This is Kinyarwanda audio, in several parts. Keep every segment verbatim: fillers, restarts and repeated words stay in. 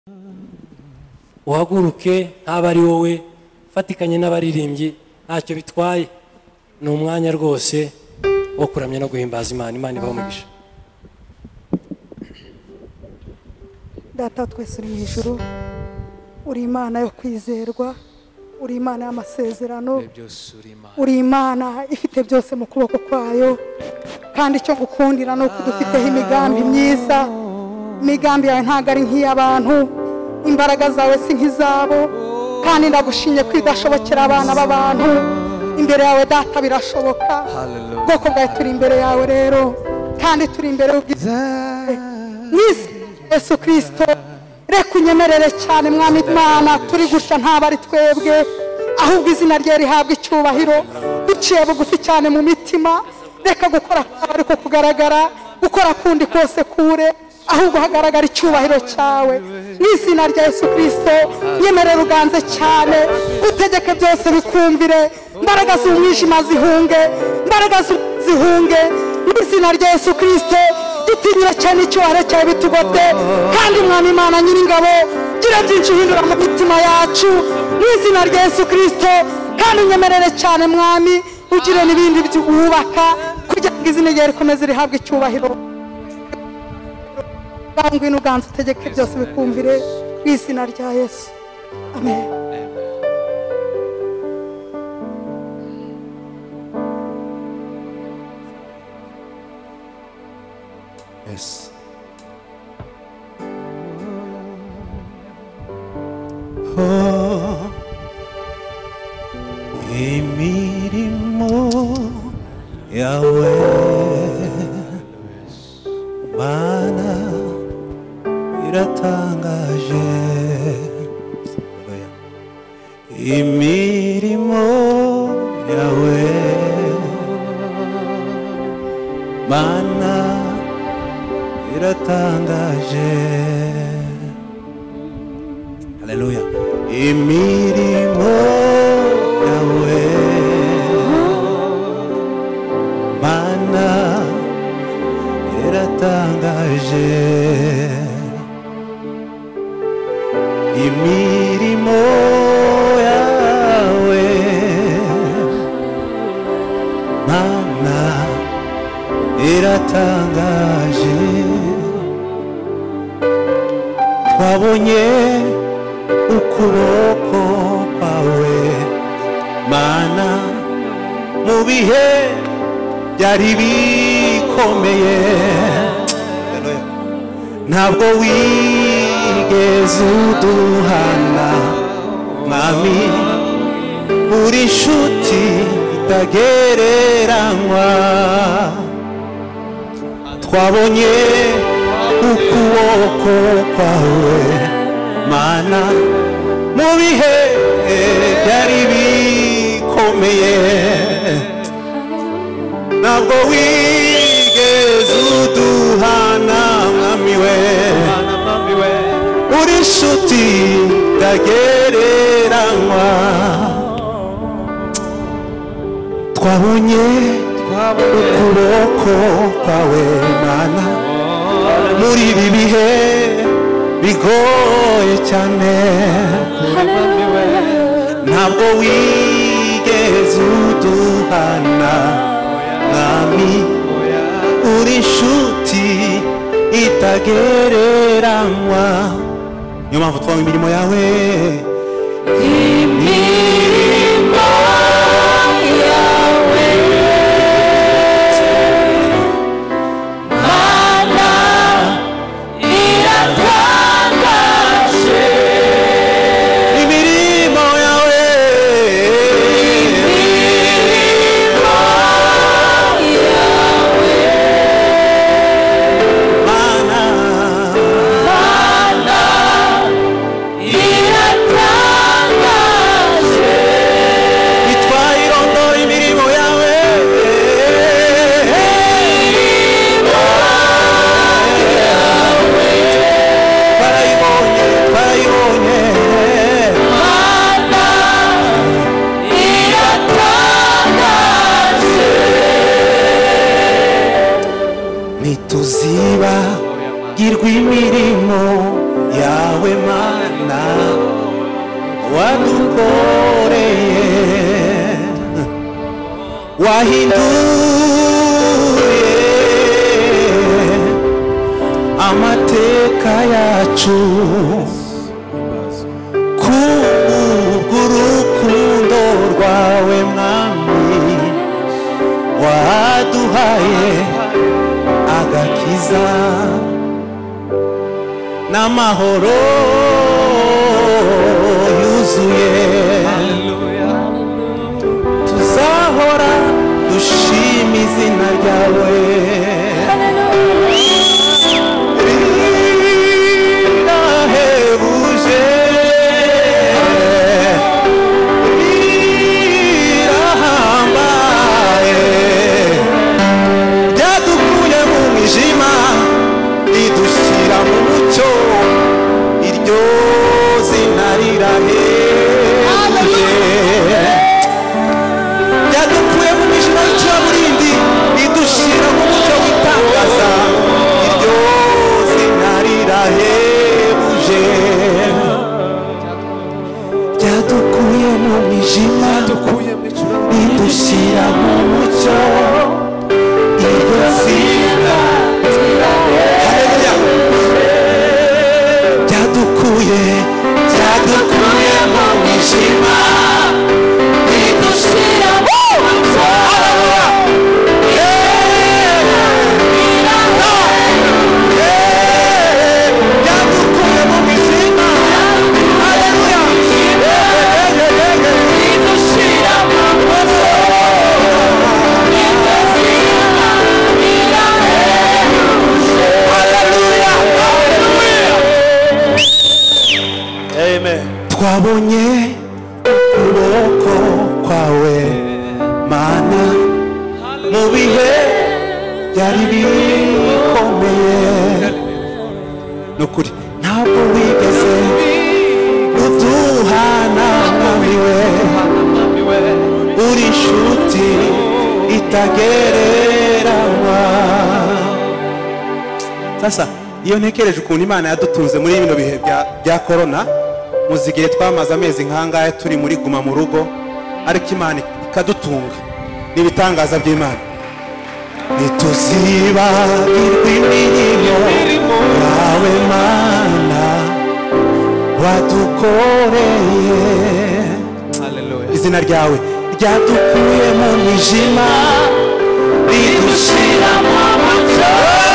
uhaguruke ntaba ari wowe fatikanye n'abaririmbyi ntacyo bitwaye ni umwanya rwose wo kuramya no guhimbaza Imana. Imana ibamugisha. Data twese uri mu ijuru, uri Imana yo kwizerwa, uri Imana y'amasezerano, uri Imana ifite byose mu kuboko kwayo, kandi icyo gukundira no kudufiteho imigambi myiza. Imigambi yawe ntago ari nk'iy'abantu, imbaraga zawe si nk'izabo, kandi ndagushimye kwidashobokera abana b'abantu. Imbere yawe Data birashoboka. Bwoko bwawe turi imbere yawe rero, kandi turi imbere y'ubwiza Yesu Kristo. Reka unyemerere cyane Mwami Imana, turi gutya ntaba ari twebwe, ahubwo izina rye rihabwa icyubahiro. Duciye bugufi cyane mu mitima, reka gukora kwawe ariko kugaragara, gukora kundi kose kure, ahubwo hagaragara icyubahiro cyawe. Mu izina rya Yesu Kristo nyemerera uganze cyane, utegeke byose bikumvire, imbaraga z'umwijima zihunge, imbaraga zihunge. Mu izina rya Yesu Kristo dutinyira cyane icyubahiro cyawe bitugote, kandi Mwami Imana Nyiringabo gira byinshi uhindura mu mitima yacu mu izina rya Yesu Kristo. Kandi unyemerere cyane Mwami, ugire n'ibindi byubaka kugira ngo izina ryawe rikomeze rihabwe icyubahiro. Ngwino uganze utegeke byose bikumvire mu izina rya Yesu. Amen. Yes. Oh, imirimo yawe Mana iratangaje, imirimo yawe Mana iratangaje. Haleluya. Imirimo yawe Mana iratangaje, imirimo yawe Mana iratangaje. Twabonye ukuboko kwawe Mana mu bihe byari bikomeye, ntabwo wigeze uduhana Mwami, uri inshuti itagereranywa. Twabonye ukuboko kwawe Mana mu bihe byari bikomeye, ntabwo wigeze uduhana Mwami we, uri inshuti itagereranywa. Twabonye ukuboko kwawe Mana muri ibi bihe bigoye cyane, ntabwo wigeze uduhana Mwami, uri inshuti itagereranywa. Niyo mpamvu twabonye imirimo yawe, imirimo yawe Mana iratangaje, imirimo yawe imirimo yawe Mana Mana iratangaje. Mana wadukoreye wahinduye amateka yacu kubw'urukundo rwawe mwami waduhaye agakiza n'amahoro yuzuye tuzahora dushima izina ryawe rirahebuje rirahambaye ryadukuye mu mwijima ridushyira mu mucyo iryo zina rirahebuje ryadukuye mu mwijima w'icuraburindi ridushyira mu mucyo w'itangaza iryo zina rirahebuje ryadukuye mu mwijima ridushyira mu mucyo iryo zina ryadukuye ryadukuye mu mwijima ridushyira mu mucyo ryadukuye mu mwijima haleluya ridushyira mu mucyo twabonye ukuboko kwawe Mana mu bihe byari bikomeye nukuri ntabwo wigeze uduhana mwamiwe uri inshuti itagereranywa. Sasa iyo ntekereje ukuntu Imana yadutunze muri bino bihe bya corona muzigiye twamaze amezi nkangahe turi muri guma mu rugo ariko Imana ikadutunga n'ibitangaza by'Imana ntituzibagirwa imirimo yawe Mana wadukoreye izina ryawe ryadukuye mu mwijima ridushyira mu mucyo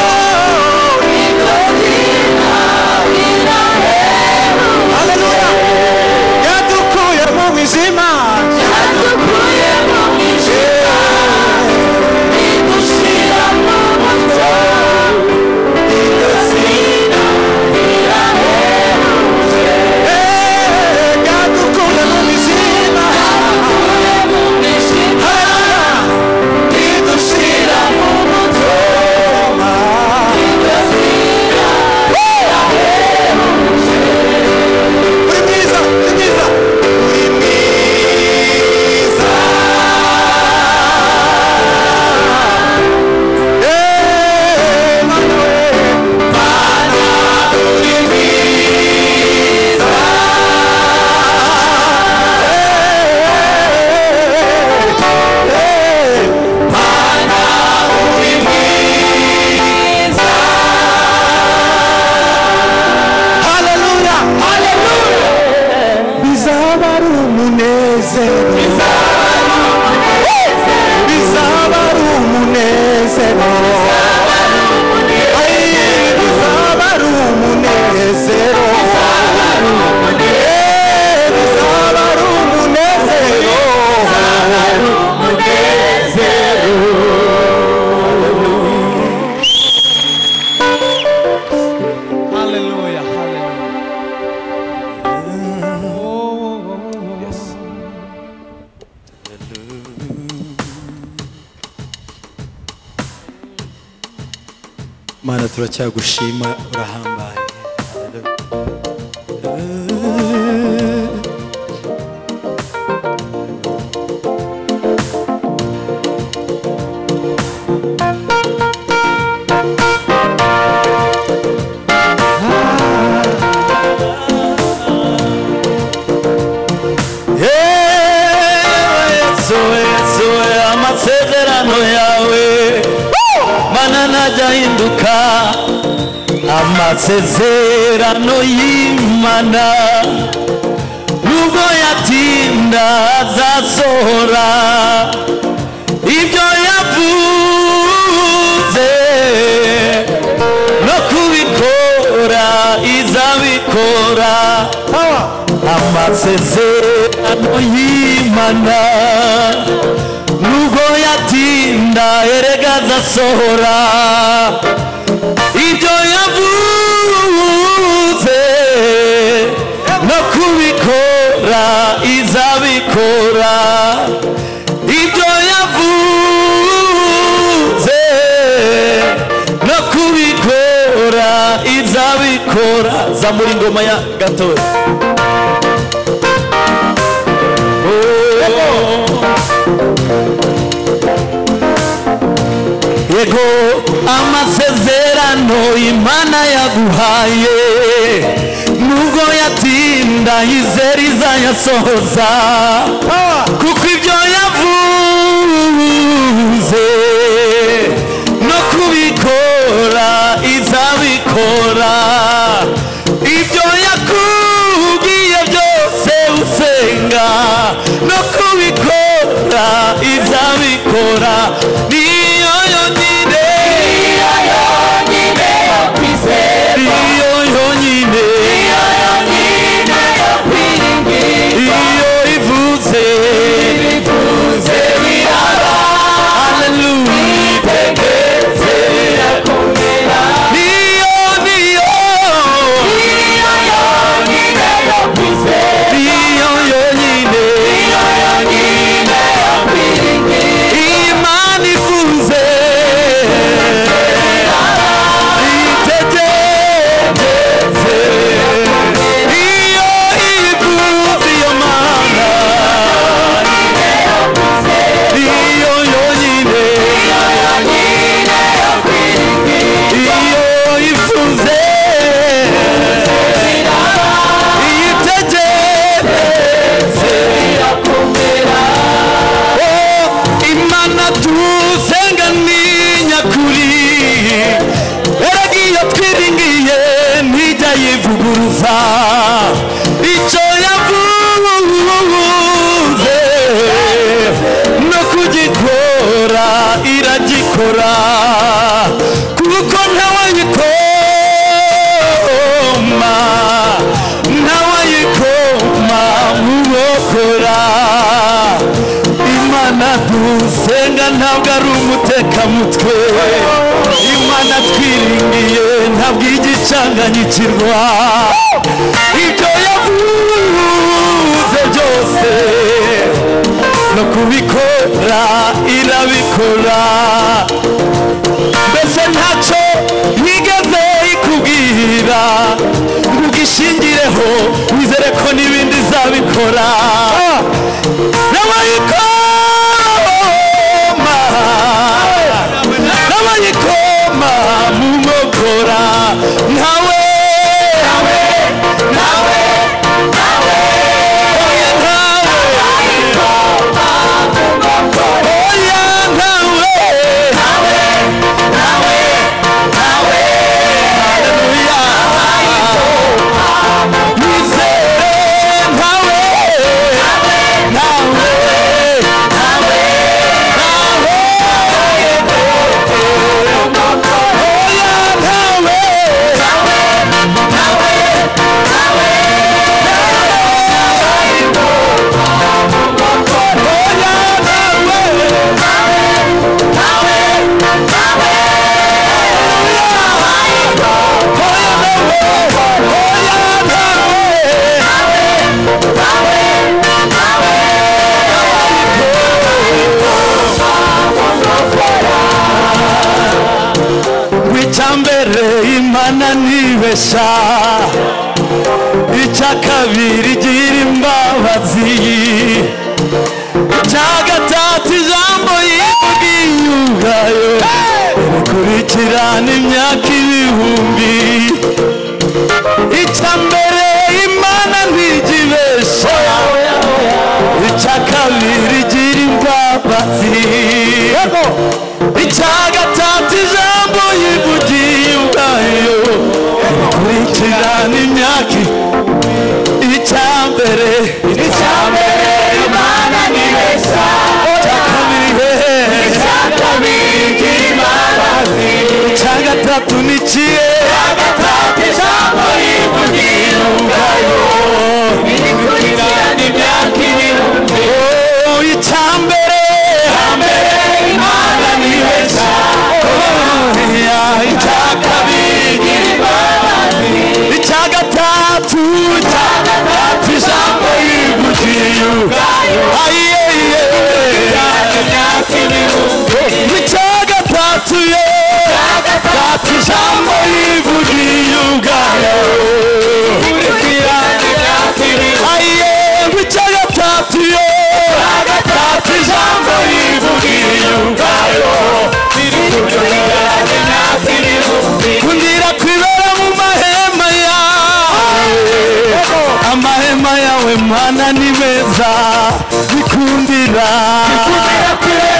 Mana turacyagushima urahambaye ntajya ahinduka amasezerano y'Imana nubwo yatinda azasohora ibyo yavuze no kubikora izabikora amasezerano y'Imana nubwo yatinda erega azasohora ibyo yavuze no kubikora izabikora ibyo yavuze no kubikora izabikora zamura ingoma ya gatoya yego amasezerano Imana yaguhaye nubwo yatinda izera izayasohoza kuko ibyo yavuze no kubikora izabikora ibyo yakubwiye byose usenga no kubikora izabikora niyo yonyine niyo yonyine yo kwizera niyo yonyine niyo yonyine yo kwiringirwa iyo ivuze ivuze biraba haleluya itegetse birakomera niyo niyo niyo yonyine yo kwizera niyo yonyine niyo yonyine yo kwiringirwa Imana ivuze itegetse iyo ivuze iyo Mana iyo yonyine iyo ivuze itegetse birakomera Imana tusenga ni nyakuri erega iyo twiringiye ntijya yivuguruza icyo yavuze no kugikora iragikora kuko ntawayikoma ntawayikoma mubokora Imana dusenga ntabwo ari umutekamutwe Imana twiringiye ntabwo igicanganyikirwa ibyo yavuze byose no kubikora irabikora mbese ntacyo yigeze ikubwira ngo ugishingireho wizere ko n'ibindi izabikora n'abayikoma n'abayikoma mu nkokora ntawe ntawe ntawe ntawe oya ntawe n'abayikoma mu nkokora oya ntawe ntawe ntawe ntawe haleluya wizere ntawe ntawe ntawe icyambere Imana ntibesha icya kabiri igira imbabazi icya gatatu ijambo yivugiye ubwayo rikurikirana imyaka ibihumbi icyambere Imana ntijibesha icya kabiri igira imbabazi icya gatatu ijambo bikurikirana imyaka icyambere icyambere Imana ni heza cyakabiri cyakabiri imbabazi cyagatatu nikiye cyagatatu ijambo rivugira ubwayo bikurikirana imyaka ibihumbi oh icyambere icyambere Imana ni heza icyakabiri imbabazi icyagatatu icyagatatu ijambo rivugira ubwayo ayiye icyagatatu ye icyagatatu ijambo rivugira ubwayo ayiye icyagatatu ye icyagatatu ijambo rivugira ubwayo kundira kwibera mu mahema yawe amahema yawe Mana ni meza bikundira bikundira